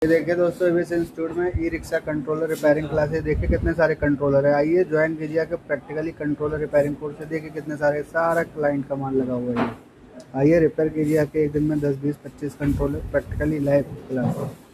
ये देखिए दोस्तों, एबीएस इंस्टीट्यूट में e rickshaw controller repairing classes, देखिए कितने सारे कंट्रोलर है। आइए ज्वाइन कीजिए आके प्रैक्टिकली कंट्रोलर रिपेयरिंग कोर्स से। देखिए कितने सारे, सारा क्लाइंट का माल लगा हुआ है। आइए रिपेयर कीजिए आके एक दिन में 10 20 25 कंट्रोलर, प्रैक्टिकली लाइव क्लास।